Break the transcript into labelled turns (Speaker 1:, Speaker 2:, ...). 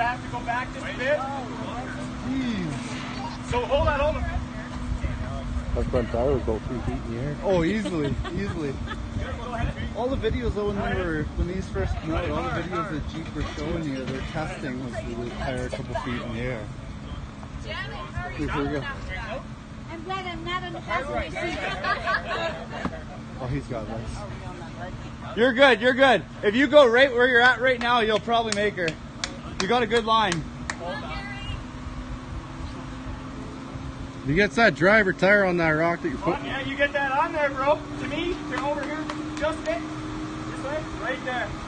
Speaker 1: have to go back just a bit.
Speaker 2: Jeez.
Speaker 1: So hold on, hold on.
Speaker 3: That front tire would go 3 feet in the air.
Speaker 2: Oh, easily, easily. All the videos though when these first came out, all the videos that Jeep were showing you, their testing was the tire a couple feet in the air. Here we go.
Speaker 4: I'm glad I'm not on the passenger seat.
Speaker 2: Oh, he's got this.
Speaker 1: You're good, you're good. If you go right where you're at right now, you'll probably make her. You got a good line.
Speaker 3: You get that driver tire on that rock that you put.
Speaker 1: Yeah, you get that on there, bro. To me, turn over here just a bit. This way, right there.